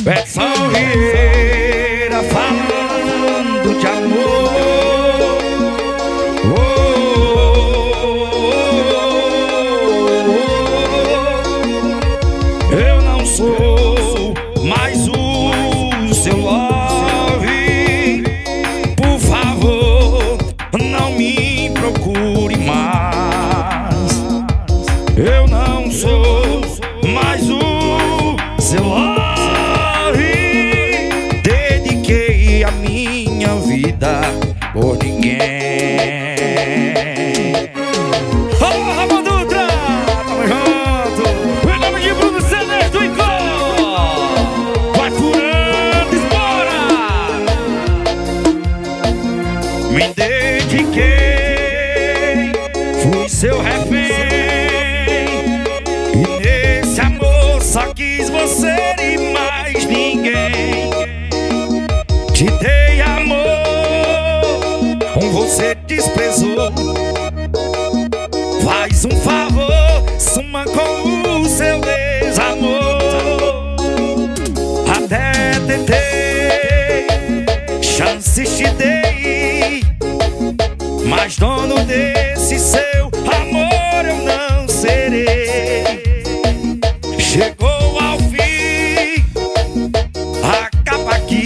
Edson Vieira falando de amor. Eu não sou mais o seu love. Por favor, não me procure mais. Eu não sou mais o seu love. Dediquei a minha vida por ninguém. Alô, Ramon Dutra, tamo junto. Em nome de Bruno Celeste e Có, vai furando, espora. Me dediquei, fui seu refém. E nesse amor só quis você e mais ninguém. Te dei amor, você desprezou. Faz um favor, suma com o seu desamor. Até tentei, chances te dei, mas dono desse seu amor eu não serei. Chegou ao fim, acaba aqui.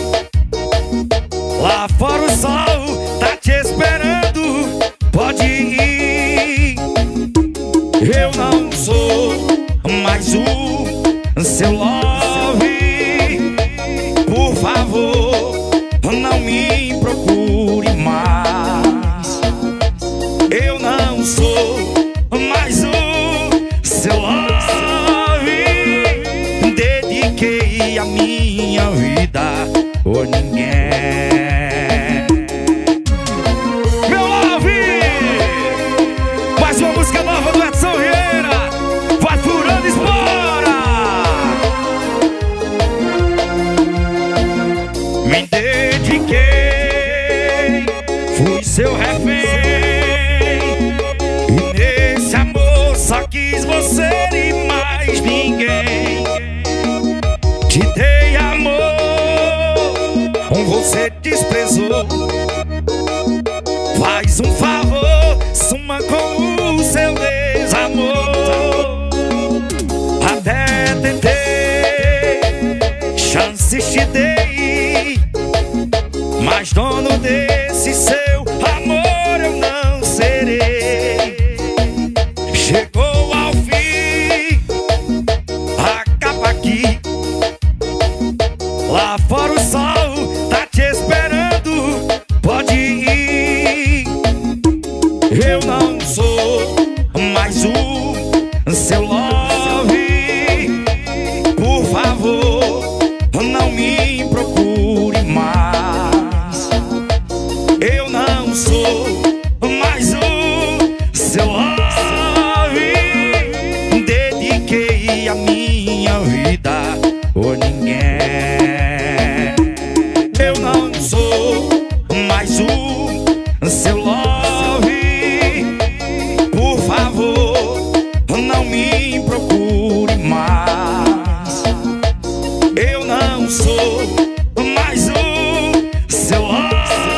Lá fora o sol tá te esperando, pode ir. Eu não sou mais o seu love. Por favor, não me procure mais. Eu não sou mais o seu love. Dediquei a minha vida por ninguém. Me dediquei, fui seu refém. E nesse amor só quis você e mais ninguém. Te dei amor, você desprezou. Faz um favor, suma com o seu desamor. Até tentei, chances te dei, mas dono desse seu amor eu não serei. Chegou ao fim, acaba aqui. Lá fora o sol tá te esperando, pode ir. Eu não sou mais o seu love. Por favor, não me procure mais. Eu não sou mais o seu love. Dediquei a minha vida por ninguém. Eu não sou mais o seu love. Por favor, não me procure mais. Eu não sou mais o seu love.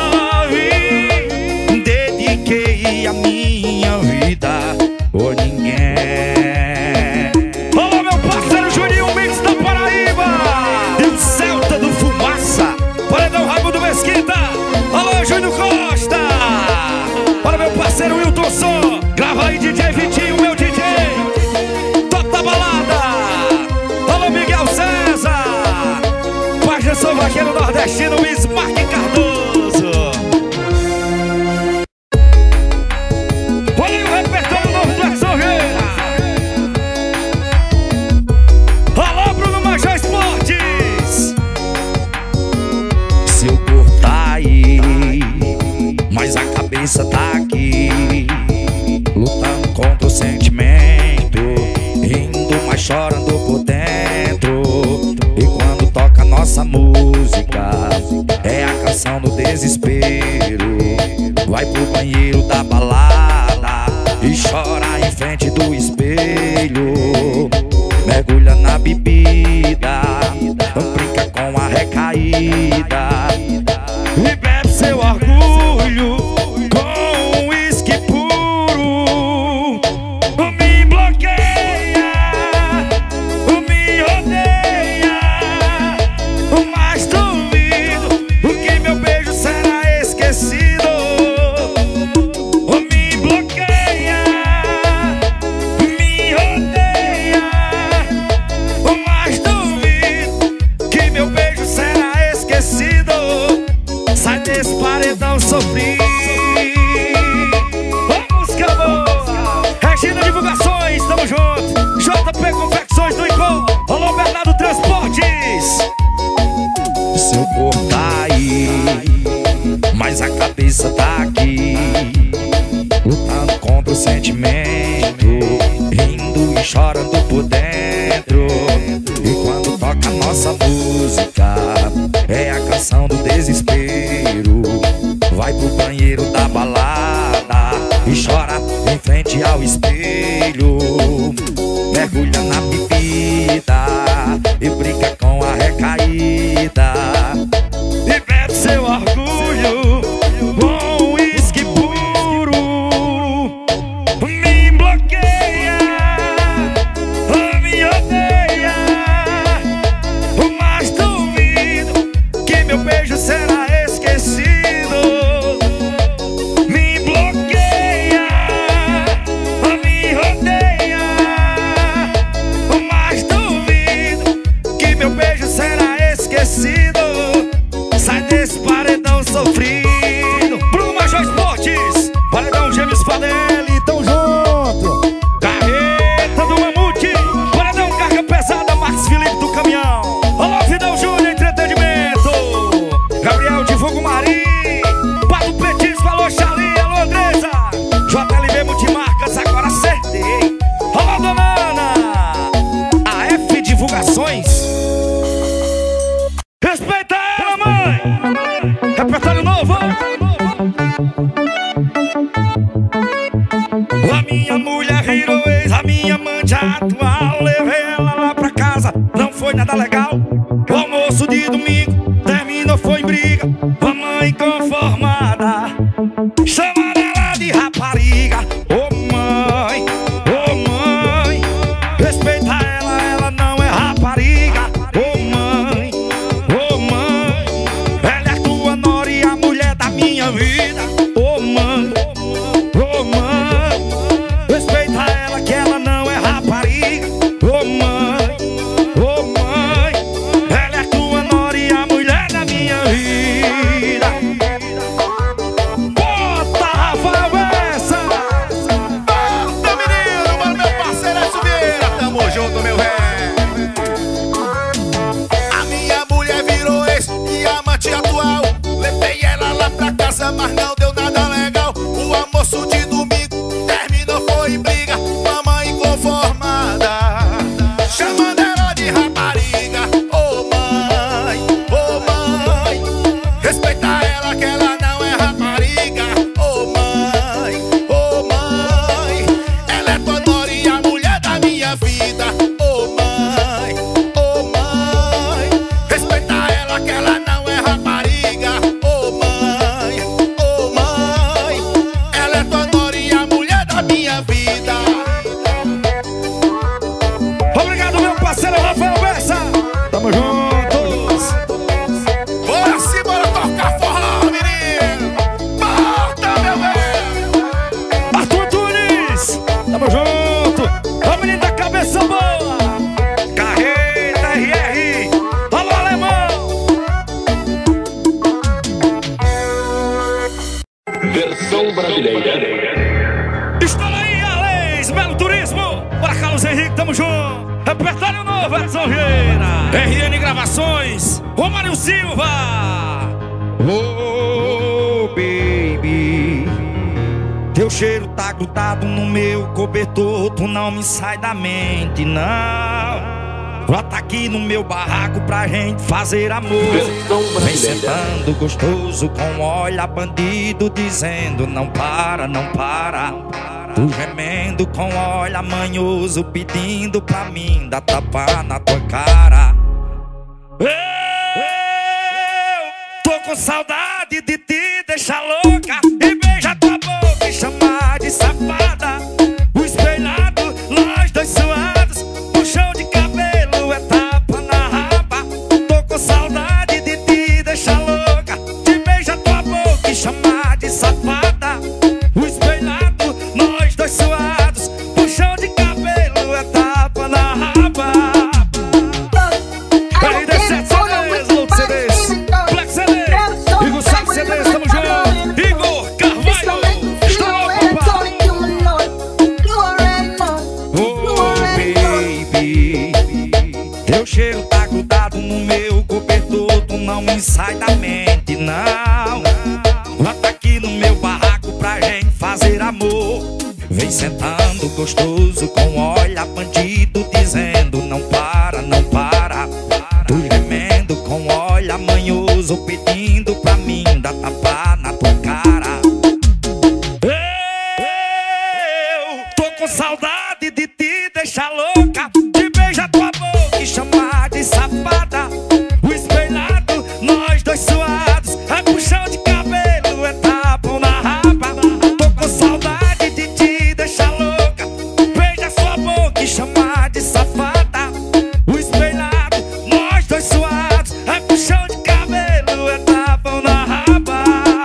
Dediquei a minha vida por ninguém. Alô, meu parceiro Juninho Mix da Paraíba e o Celta do Fumaça, Paredão Raimundo Mesquita. Alô, Júnior Costa. Olha, meu parceiro Wilton Som. Grava aí, DJ Vitinho, meu DJ. Toda balada. Alô, Miguel César. Página São Vaqueiro Nordestino, Bismarck Cardoso. Olha aí o repertório novo do Edson Vieira. Alô, Bruno Major Esportes. Seu corpo tá aí, mas a cabeça tá aqui, lutando contra o sentimento, rindo, mas chorando por dentro. E quando toca nossa música, é a canção do desespero. Vai pro banheiro da balada e chora em frente do espelho. Mergulha na bebida, cabeça tá aqui, lutando contra o sentimento, rindo e chorando por dentro. E quando toca a nossa música, é a canção do desespero. Vai pro banheiro da balada e chora em frente ao espelho. Mergulha na bebida e brinca com a recaída. E bebe seu orgulho com uísque puro. Me bloqueia, me odeia, mas duvido que meu beijo será esquecido. Me bloqueia, me odeia, mas duvido que meu beijo será esquecido. Sai desse paredão sofrido. Bruno Major Esportes, paredão Gêmeos Fadelli, tão junto. Carreta do Mamute, paredão Carga Pesada, Marcos Felipe do Caminhão. Olá, Vidal Júnior, entretenimento. Gabriel Divulgo Mari, Pato Petisco, alô Charlie, alô Andresa. JLB Multimarcas, agora acertei. Olá, dona Ana. AF Divulgações. Respeita ela, mãe! Repertório novo! A minha mulher virou ex, a minha amante atual. Levei ela lá pra casa, não foi nada legal. O almoço de domingo terminou, foi em briga. A mãe conformada chama ela de rapariga. Ô mãe, respeita ela, ela não é rapariga. Ô mãe, ela é tua nora e a mulher da minha vida. Ô mãe, respeita ela que ela não é rapariga. Ô mãe, ela é tua nora e a mulher da minha vida. Bota, Rafael Bessa! Bota, menino, mano, meu parceiro é Silveira. Tamo junto, meu rei. A minha mulher virou ex e amante atual. Levei ela lá pra casa, mas não deu nada legal. O almoço de domingo terminou, foi em briga. Mamãe inconformada chamando ela de rapariga. Ô mãe, respeita ela que ela não é rapariga. Ô mãe, ela é tua nora e a mulher da minha vida. Ô mãe, respeita ela que ela não é rapariga. Ô mãe, ela é tua nora e a mulher da minha vida. Obrigado, meu parceiro Rafael Bessa! Tamo juntos! Bora sim, bora tocar forró, menino. Bota, meu velho. Arthur Tunes! Tamo junto! O menino da cabeça boa! Carreta RR! Alô, alemão! Versão brasileira. Estoura aí, Alex! Belo Turismo! Bora, Carlos Henrique, tamo junto! Repertório novo, Edson Vieira! RN Gravações! Romário Silva! Oh, baby, teu cheiro tá grudado no meu cobertor. Tu não me sai da mente, não. Brota aqui no meu barraco pra gente fazer amor. Versão Vem brasileira. sentando gostoso com olha bandido, dizendo não para, não para. Tu gemendo com olha manhoso, pedindo pra mim dar tapa na tua cara. Eu tô com saudade de te deixar louca e beijar tua boca e chamar de safada. O espelhado, nós dois suados, puxão de cabelo é tapa na raba. Tô com saudade de te deixar louca, de beijar tua boca e chamar de safada. O espelhado, nós dois suados, puxão de cabelo é tapa na raba. RD7 CDs, Louco CDs, Black CDs, Igor Saco CDs, tamo junto. Igor Carvalho, estourou, papai. Oh, baby, teu cheiro tá grudado no meu cobertor. Tu não me sai da mente, não. Bota aqui no fazer amor. Vem sentando gostoso com olha bandido, dizendo não para, não para. Tu gemendo com olha manhoso, pedindo pra mim dar tapa na tua cara. Eu tô com saudade de te deixar louca, de beijar tua boca e chamar de safada. O espelhado, nós dois suados, é puxão de cabelo, é tapão na raba. Tô com saudade de te deixar louca, beija sua boca e chamar de safada. O espelhado, nós dois suados, é puxão de cabelo, é tapão na raba.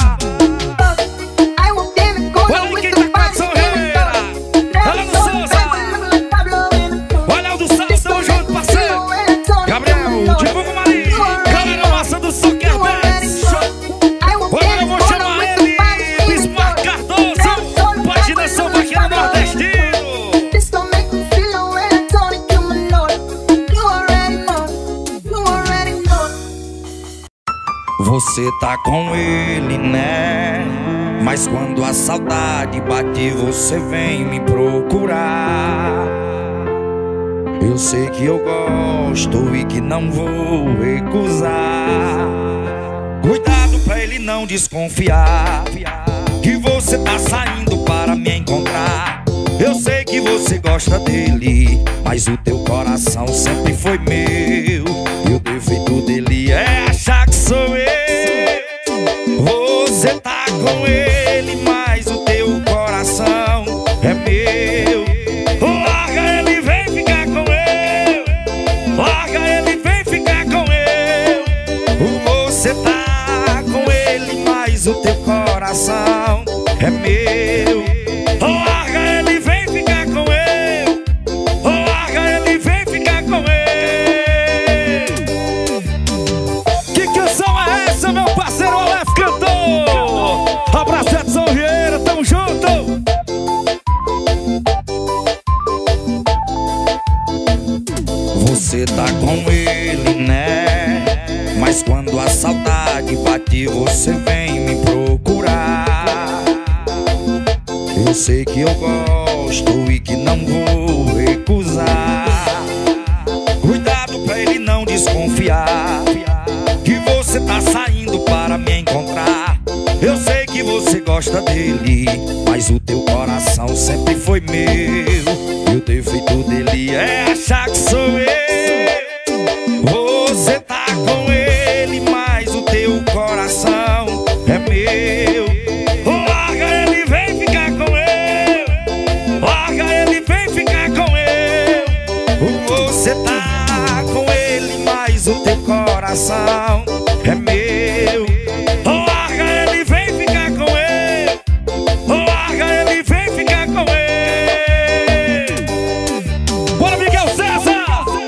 Olha quem tá com a sorreira, olha no Souza, olha o do Santos, tamo junto, parceiro. Gabriel, divulga o Marinho, galera massa do Soccer Bass. Agora eu vou chamar ele, Bismarck Cardoso, paginação vaqueiro nordestino. Você tá com ele, né? Mas quando a saudade bate, você vem me procurar. Eu sei que eu gosto e que não vou recusar. Cuidado pra ele não desconfiar que você tá saindo para me encontrar. Eu sei que você gosta dele, mas o teu coração sempre foi meu. E o defeito dele é achar que sou eu. Você tá com ele, mas o teu coração é meu. Larga ele, vem ficar com eu. Larga ele, vem ficar com eu. Você tá com ele, mas o teu coração é meu. Larga ele, vem ficar com eu. Larga ele, vem ficar com eu. Que canção é essa, meu parceiro Aleph cantou? Abraço, Edson Vieira, tamo junto. Você tá com ele, né? Mas quando a saudade bate, você vem me procurar. Eu sei que eu gosto e que não vou recusar. Cuidado pra ele não desconfiar que você tá saindo para me encontrar. Eu sei que você gosta dele, mas o teu coração sempre foi meu. E o defeito dele é achar que sou eu. Você tá com ele, mas o teu coração é meu. Larga ele, vem ficar com eu. Larga ele, vem ficar com eu. Você tá com ele, mas o teu coração é meu. Larga ele, vem ficar com eu. Larga ele, vem ficar com eu. Bora, Miguel César!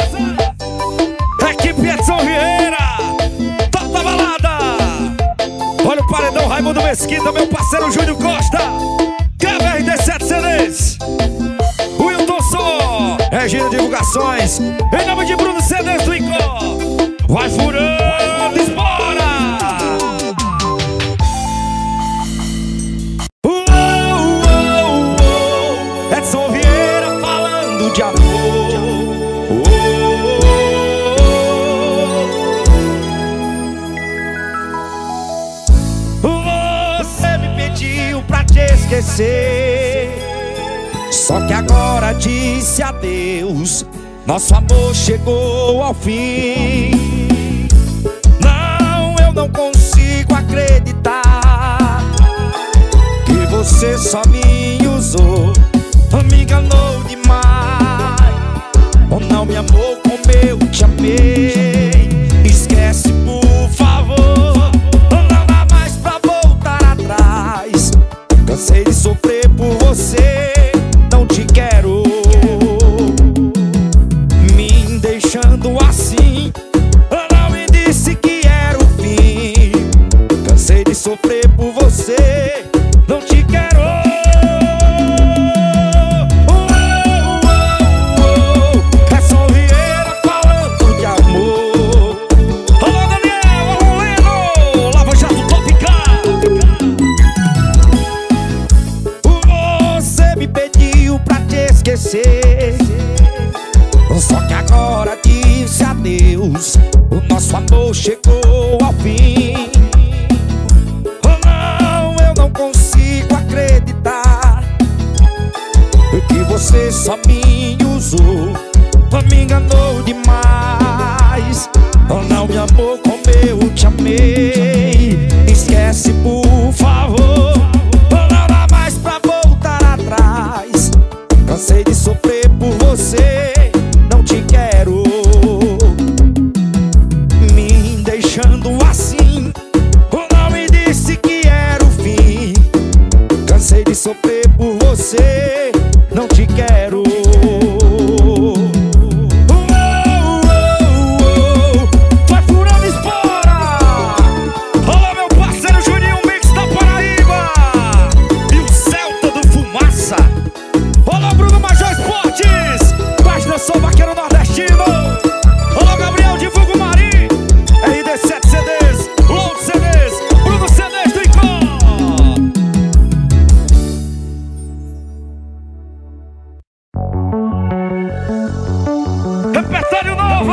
Equipe Edson Vieira, top da balada. Olha o paredão Raimundo Mesquita, meu parceiro Júnior Costa, KVRD 7 CDs, Wilton Só, Regina Divulgações, em nome de Bruno CDs do Icó. Vai furando, espora! Edson Vieira falando de amor. Você me pediu pra te esquecer, só que agora disse adeus. Nosso amor chegou ao fim. Não, eu não consigo acreditar que você só me usou, me enganou demais. Ou não me amou como eu te amei. Esquece, por favor, não dá mais pra voltar atrás. Cansei de sofrer por você, não te quero. Me deixando assim, não me disse que era o fim. Cansei de sofrer por você, não te quero. Edson Vieira falando de amor. Alô, Daniel! o nosso amor chegou ao fim. Oh não, eu não consigo acreditar que você só me usou, me enganou demais. Oh não, meu amor, como eu te amei. Esquece, por favor. Oh, não dá mais pra voltar atrás. Cansei de sofrer por você, não te quero. Me deixando assim, oh, não me disse que era o fim. Cansei de sofrer por você, não te quero. Sou vaqueiro nordestino. Alô, Gabriel, divulga o Mari. RD7 CDs, Load CDs, Bruno CDs do Icó. Repertório novo.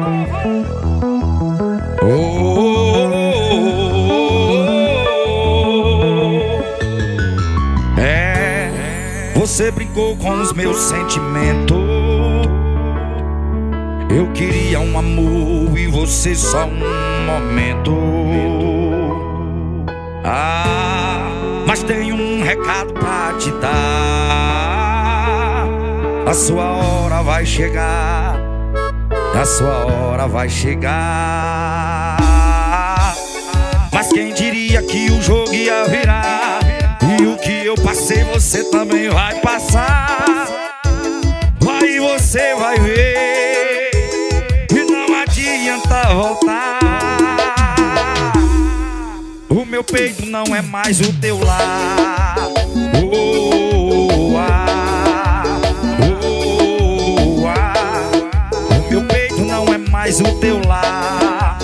Você brincou com os meus sentimentos. Eu queria um amor e você só um momento. Mas tenho um recado pra te dar. A sua hora vai chegar. A sua hora vai chegar. Mas quem diria que o jogo ia virar? E o que eu passei você também vai passar. Aí você vai ver. Voltar. O meu peito não é mais o teu lar. O meu peito não é mais o teu lar.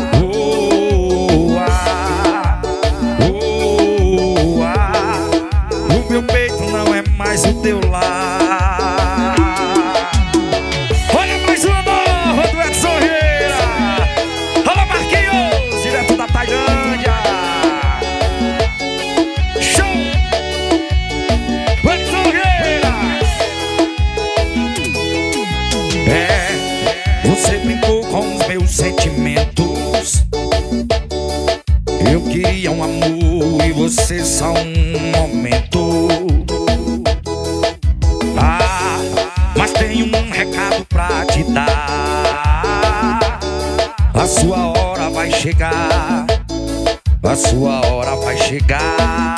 O meu peito não é mais o teu lar. Você brincou com os meus sentimentos. Eu queria um amor e você só um momento. Mas tenho um recado pra te dar. A sua hora vai chegar. A sua hora vai chegar.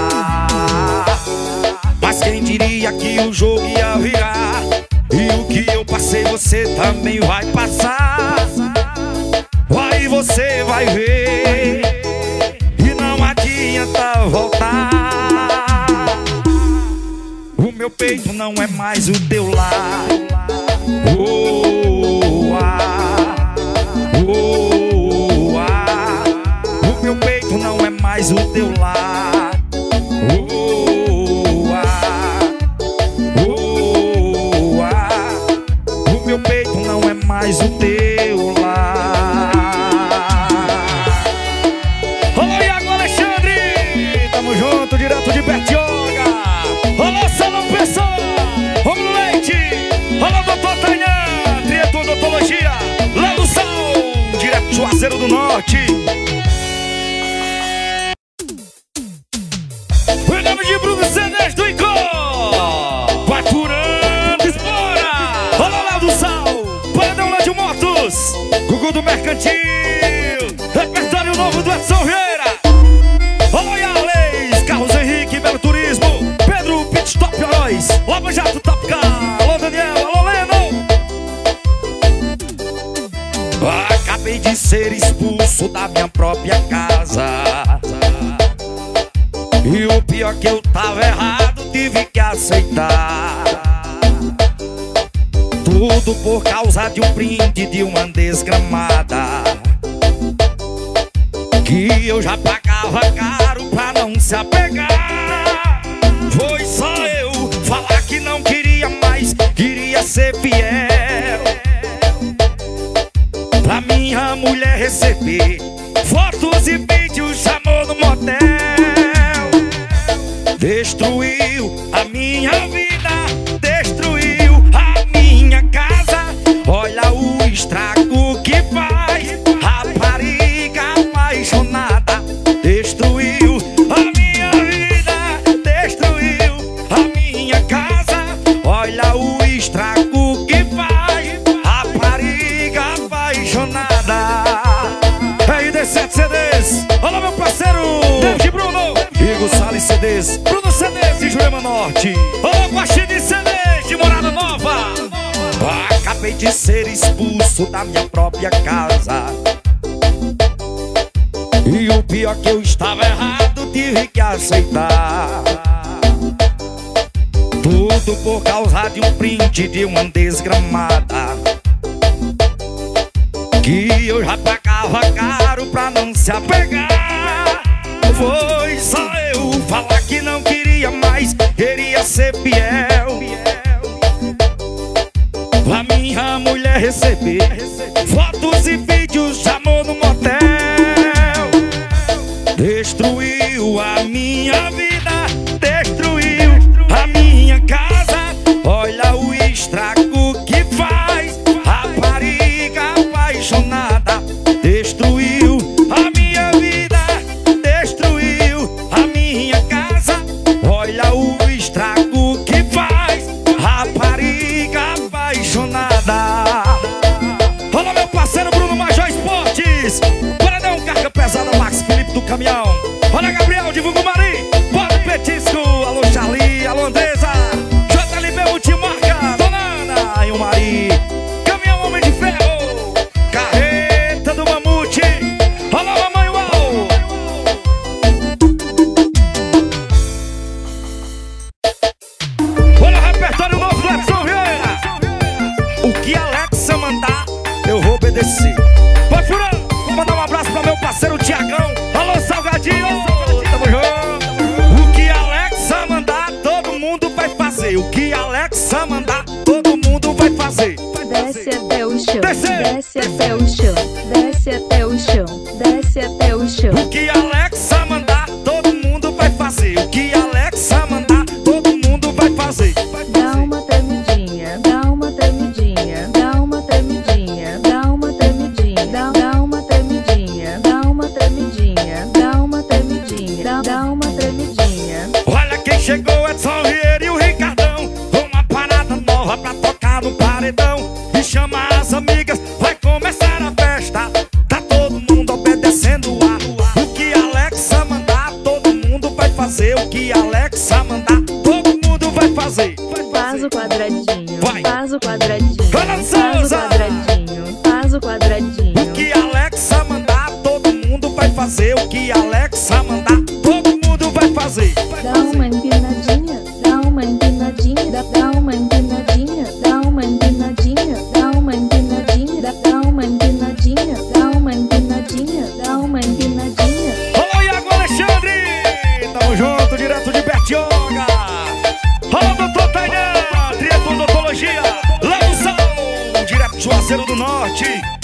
Mas quem diria que o jogo ia virar? E o que eu passei você também vai passar. Aí você vai ver. E não adianta voltar. O meu peito não é mais o teu lar. O meu peito não é mais o teu lar. O meu peito não é mais o teu lar. Alô, Iago Alexandre, tamo junto, direto de Bertioga. Alô, Salão Pessoa, Romulo Leite. Alô, doutor Tainan, Triato Odontologia. Lá do Sal, direto de Juazeiro do Norte. O nome de Bruno CDs do Icó. Vai furando, explora. Alô, lá do Sal, Paredão lá de Motos, Gugu do Mercantil. Repertório novo do Edson Vieira. Alô, Yarleis, Carlos Henrique, Belo Turismo, Pedro Pit Top Heróis, Lava Jato Top Car. Alô, Daniel, alô, Leno. Acabei de ser expulso da minha própria casa. E o pior que eu tava errado, tive que aceitar. Tudo por causa de um print de uma desgramada que eu já pagava caro pra não se apegar. Foi só eu falar que não queria mais, queria ser fiel. Pra mim minha mulher receber fotos e vídeos de amor no motel. Destruiu a minha vida, destruiu a minha casa. Olha o estrago que faz, rapariga apaixonada. Destruiu a minha vida, destruiu a minha casa. Olha o estrago que faz, rapariga apaixonada. RD7 CDs, olá meu parceiro David Bruno, Igor Salles CDs, Bruno CDs de Jurema Norte. Ô Guaxinim CDs de Morada Nova. Acabei de ser expulso da minha própria casa, e o pior que eu estava errado, tive que aceitar. Tudo por causa de um print de uma desgramada, que eu já pagava caro pra não se apegar. Foi só eu falar que não queria mais, queria ser fiel. A minha mulher receber fotos e vídeos de amor no motel. Destruiu a minha vida, destruiu a minha casa. Olha o estrago que faz, rapariga apaixonada. Destruiu a minha vida, destruiu a minha casa. Olha o estrago que faz, rapariga apaixonada. Olha meu parceiro Bruno Major Esportes, Paradão Carga Pesada, Max Felipe do Caminhão. Olha Gabriel, divulga o Mari, bora Petisco, alô Charlie, alô Andresa, JLB Multimarca, Dona Ana e o Mari. Caminhão Homem de Ferro, Carreta do Mamute. Olha a mamãe Uau. Olha o repertório novo do Edson Vieira. O que a Alexa mandar, eu vou obedecer. Vai furando, vou mandar um abraço pra meu parceiro Tiagão. Alô Salgadinho, tamo junto. O que a Alexa mandar, todo mundo vai fazer. O que a Alexa mandar, todo mundo vai fazer. Desce até o chão, Desce. desce até o chão, desce até o chão, desce até o chão. O que a Alexa mandar, todo mundo vai fazer. O que a Alexa mandar, todo mundo vai fazer. Dá uma tremidinha, dá uma tremidinha, dá uma tremidinha, dá uma tremidinha, dá uma tremidinha, dá uma tremidinha, dá uma tremidinha, dá uma tremidinha. Olha quem chegou, Edson Vieira e o Ricardão, uma parada nova pra tocar no paredão. E chama as amigas, vai começar a festa. Tá todo mundo obedecendo a. O que a Alexa mandar, todo mundo vai fazer. O que a Alexa mandar, todo mundo vai fazer. Faz o quadradinho, Vai. faz o quadradinho, Fernando faz o Souza. quadradinho, faz o quadradinho. O que a Alexa mandar, todo mundo vai fazer. O que a Alexa mandar, todo mundo vai fazer. Dá uma empinadinha, dá uma empinadinha, dá uma empinadinha, dá uma empinadinha, dá uma empinadinha, dá uma empinadinha, dá uma empinadinha, dá uma empinadinha. Alô, Iago Alexandre! Tamo junto, direto de Bertioga. Alô, doutor Tainan, direto de odontologia, lá do Sal, direto de Juazeiro do Norte.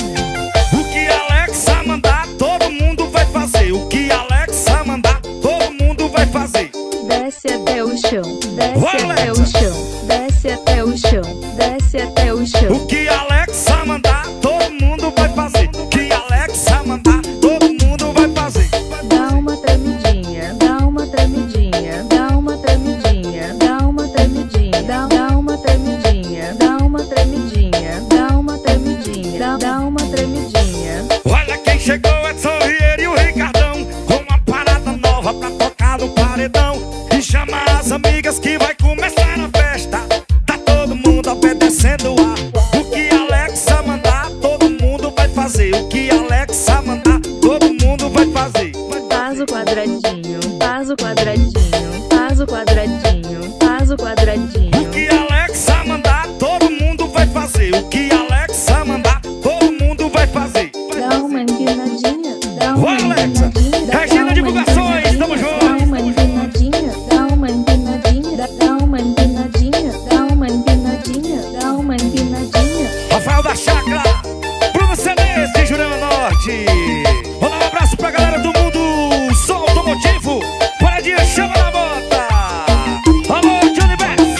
O que a Alexa mandar, todo mundo vai fazer. O que a Alexa mandar, todo mundo vai fazer. Desce até o chão, desce Vai, até o Alexa. chão, desce até o chão, desce até o chão. O que a Alexa mandar, todo mundo vai fazer. O que a Alexa mandar, todo mundo vai fazer. Dá uma tremidinha, dá uma tremidinha, dá uma tremidinha, dá uma tremidinha, dá uma tremidinha, dá uma tremidinha, dá uma tremidinha, dá uma tremidinha. Olha quem chegou, Edson Vieira e o Ricardão, com uma parada nova pra tocar no paredão. E chama as amigas que vai começar a festa. Tá todo mundo obedecendo a. O que a Alexa mandar, todo mundo vai fazer. O que a Alexa mandar, todo mundo vai fazer. Faz o quadradinho, faz o quadradinho, faz o quadradinho, faz o quadradinho. O que a Alexa mandar, todo mundo vai fazer. O que a Alexa mandar, todo mundo vai fazer. Dá uma empinadinha, dá uma Vai, Alexa. empinadinha, Regina Divulgações, tamo junto. dá uma empinadinha, dá uma empinadinha, dá uma empinadinha, dá uma empinadinha, dá uma empinadinha. Rafael da Chácara, Bruno CDs de Jurema Esporte. Olá, um abraço pra galera do mundo som automotivo. Paradinha, chama na bota. Alô, Johnny Bass.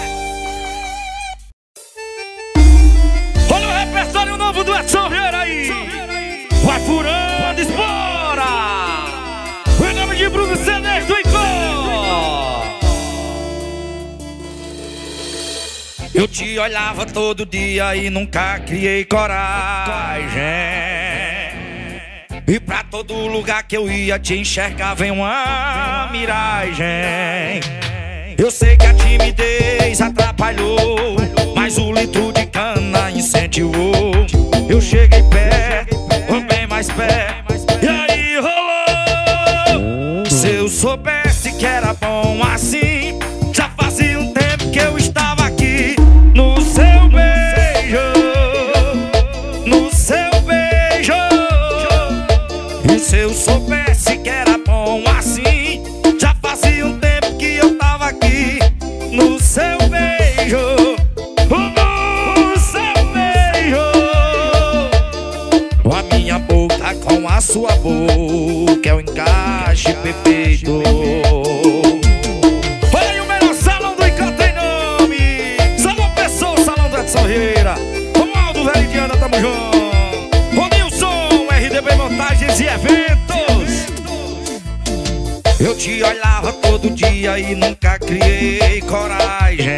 Olha o repertório novo do Edson Vieira aí. Vai furando, espora. O nome de Bruno Cenes do Icó. Eu te olhava todo dia e nunca criei coragem. E pra todo lugar que eu ia te enxergava em uma miragem. Eu sei que a timidez atrapalhou, mas o litro de cana incentivou. Eu cheguei perto, bem mais perto, e aí rolou. Se eu soubesse que era bom assim, já fazia um tempo que eu estava aqui no seu beijo, no seu beijo. E se eu soubesse que era bom assim, já fazia um tempo que eu tava aqui no seu beijo, no seu beijo. A minha boca com a sua boca é o encaixe perfeito. Olha aí o melhor salão do Icó tem nome. Salão Pessoa, salão do Edson Vieira. Romualdo Veridiana, tamo junto. Ronilson, RDB Montagens e Eventos. Eu te olhava todo dia e nunca criei coragem.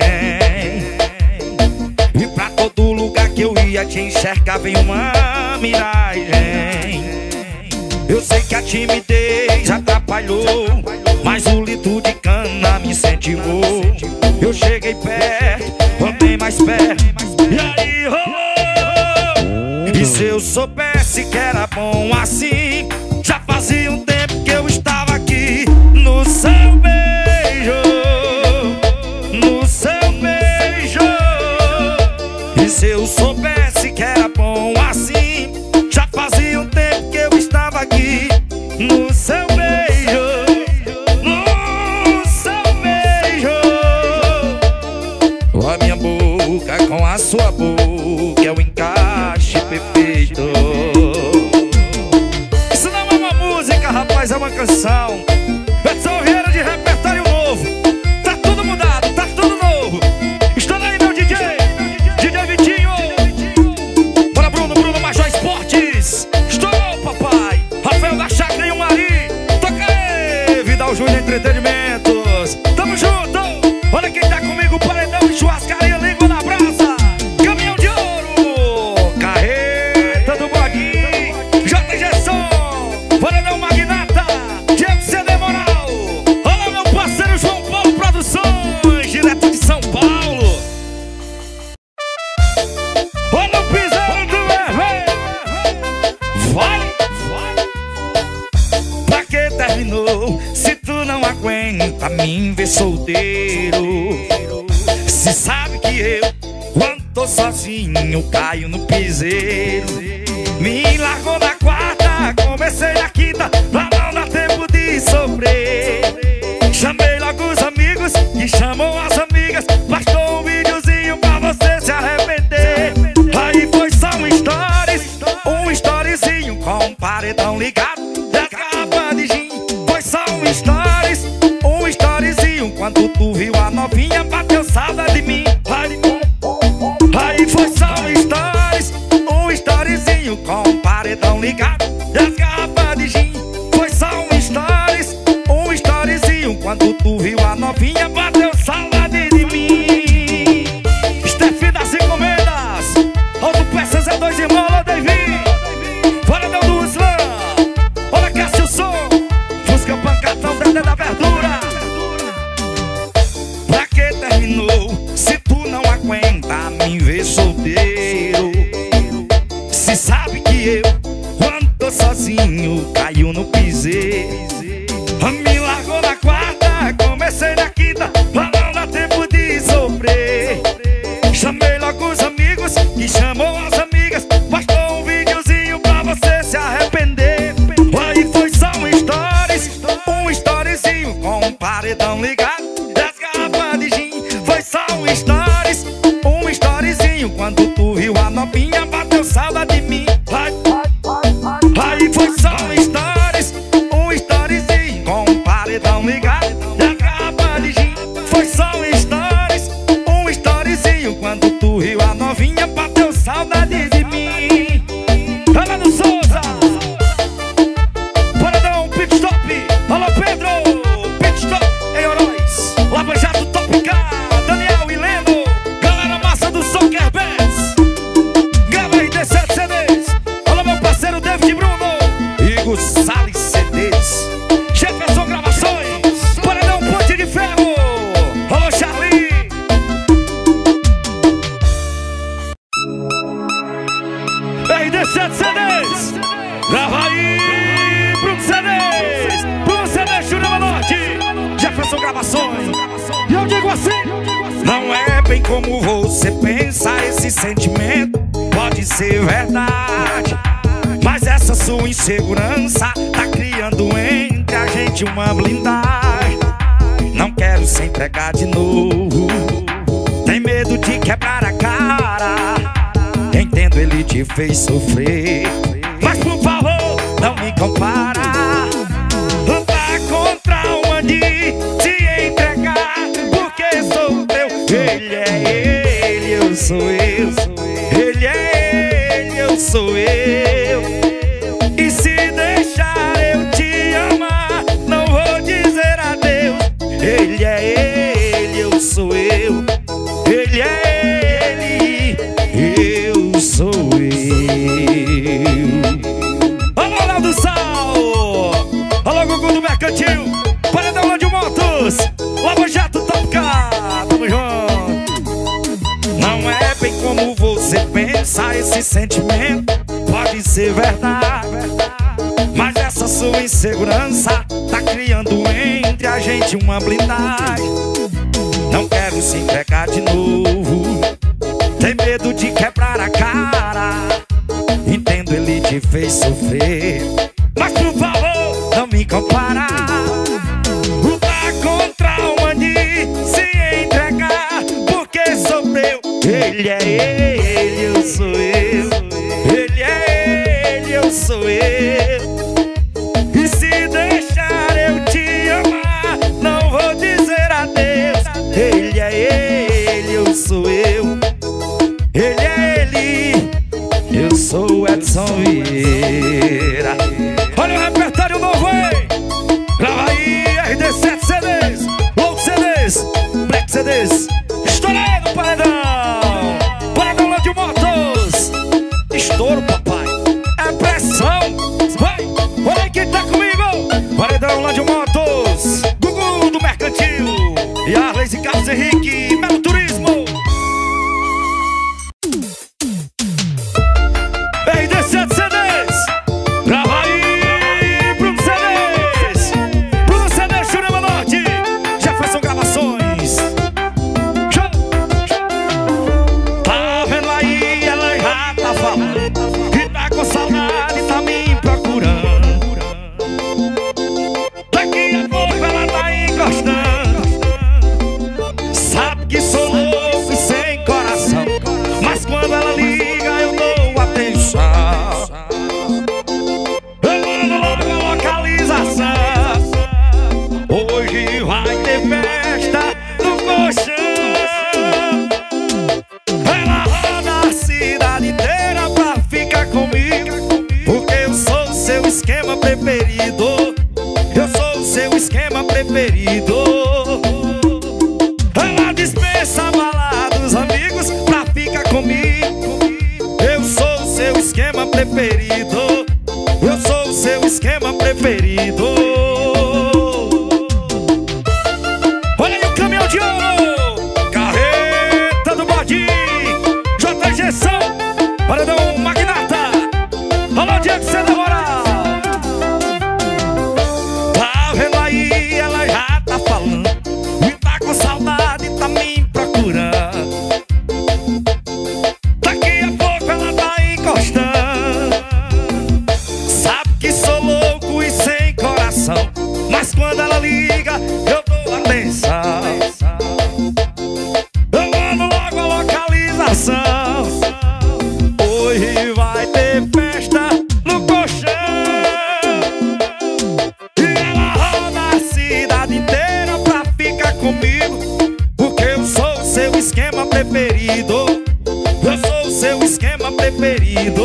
E pra todo lugar que eu ia te enxergava em uma miragem. Eu sei que a timidez atrapalhou, mas o litro de cana me incentivou. Eu cheguei perto, bem mais perto, e aí rolou. E se eu soubesse que era bom assim, já fazia um tempo que eu estava aqui no seu beijo, no seu beijo. E se eu soubesse que era bom assim, já fazia um tempo que eu estava aqui no seu beijo, no seu beijo. A minha boca com a sua boca é o encaixe perfeito. Isso não é uma música, rapaz, é uma canção. Edson Vieira de repertório novo. Tá tudo mudado, tá tudo novo. Estoura aí, meu DJ, DJ Vitinho. Bora, Bruno, Bruno Major Esportes. Estourou, papai. Rafael da Chácara e o Mari. Toca aí, Vidal Júnior Entretenimentos. Tamo junto. Olha quem tá comigo, paredão e churrascaria, língua na brasa. Caminhão de ouro, carreta do Boguinho, JG Som, paredão Magnata, Diego CD Moral. Olha meu parceiro João Paulo Produções, direto de São Paulo. Olha o pisão do bebê. Vai, vai. Pra que terminou se tu não aguenta me ver solteiro? Se sabe que eu, quando tô sozinho, caio no piseiro. Me largou na quarta, comecei na quinta, pra não dar tempo de sofrer. Chamei logo os amigos, que chamam as amigas, bastou um videozinho pra você se arrepender. Aí foi só um storyzinho com um paredão ligado e as garrafas de gin. Foi só um storyzinho, quando tu viu a novinha bateu saudade de mim. Aí foi só um storyzinho com um paredão ligado e as garrafas de gin. Foi só um storyzinho, quando tu viu a novinha bateu saudade de mim. Steffi das encomendas, Autopeças é dois irmãos, olha Davi. Paredão do Slam, olha Cássio Som, Fusca Pancatão, Dedé da Verdura. Pra que terminou se tu não aguenta me ver solteiro? Se sabe que eu, quando tô sozinho, caio no piseiro. Me largou na quarta, comecei na quinta, pra não dar tempo de sofrer. Chamei logo os amigos, que chamou as amigas, bastou um videozinho pra você se arrepender. Aí foi só um storyzinho com um paredão ligado e as garrafas de gin. Foi só um storyzinho, quando tu viu a novinha bateu saudade de mim. RD7 CDs. Grava aí, Bruno CDs. Bruno CDs, Jurema Norte. Jefferson Gravações. E eu digo assim: não é bem como você pensa, esse sentimento pode ser verdade, mas essa sua insegurança tá criando entre a gente uma blindagem. Não quero se entregar de novo, tem medo de quebrar a cara. Entendo, ele te fez sofrer, mas por favor, não me compara. Lutar contra uma de se entregar, porque sou teu. Ele é ele, eu sou eu. Ele é ele, eu sou eu. E se deixar eu te amar, não vou dizer adeus. Ele é ele, eu sou eu. Ele é ele, eu sou eu. Alô, Léo do Sal. Alô, Gugu do Mercantil. Paredão lá de Motos. Lava Jato Top Car. Tamo junto. Não é bem como você pensa, esse sentimento pode ser verdade, mas essa sua insegurança tá criando entre a gente uma blindagem. Não quero se entregar de novo, tem medo de quebrar a cara. Entendo, ele te fez sofrer, mas por favor, não me compara. Lutar contra uma de se entregar, porque sou eu. Ele é ele, eu sou eu. Ele é ele, eu sou eu. E se deixar eu te amar, não vou dizer adeus. Ele é ele, eu sou eu. Ele é ele, eu sou Edson Vieira. Olha o repertório novo aí. Grava aí, RD7 CDs, Louco CDs, Black CDs. Estourei no paredão. Paredão lá de Motos. Estouro, papai. É pressão. Vai, olha aí quem tá comigo. Paredão lá de Motos. Gugu do Mercantil. E Arles e Carlos Henrique, Melo Turismo. RD7 CDs. Grava aí, Bruno CDs. Bruno CDs, Jurema Norte. Jefferson Gravações. Tá vendo aí, ela já tá falando que tá com saudade, tá me procurando. Daqui a pouco ela tá encostando. Sabe que sou louco e sem coração, mas quando ela liga eu dou atenção. Eu mando logo a localização. Hoje vai ter festa no colchão. Ela roda a cidade inteira pra ficar comigo, porque eu sou o seu esquema preferido. Eu sou o seu esquema preferido. Ela dispensa balados, amigos, pra ficar comigo. Eu sou o seu esquema preferido. Eu sou o seu esquema preferido. Olha aí o caminhão de ouro. Carreta do Bode. JG São. Paredão Magnata. Alô, Diego, você da moral. Tá vendo aí, ela já tá falando e tá com saudade, tá me procurando. Daqui a pouco ela tá encostando. Sabe que sou louco e sem coração, mas quando ela liga eu dou atenção. Eu mando logo a localização. Hoje vai ter festa no colchão. E ela roda a cidade inteira pra ficar comigo, porque eu sou o seu esquema preferido. Eu sou o seu esquema preferido.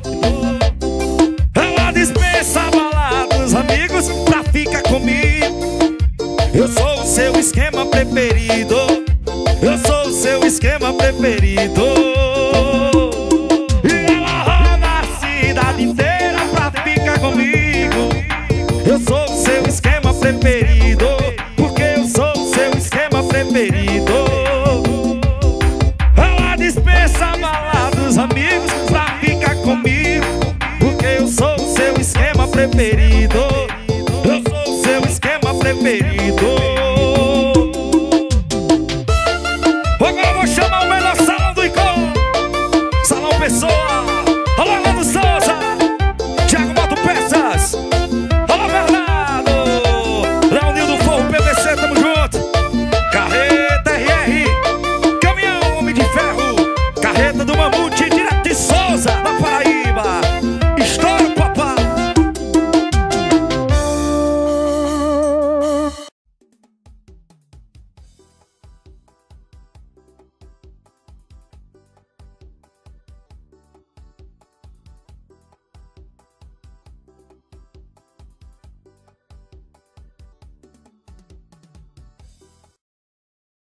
Ela dispensa balados, amigos, pra ficar comigo. Eu sou o seu esquema preferido. Eu sou o seu esquema preferido. E ela roda a cidade inteira pra ficar comigo. Eu sou o seu esquema preferido.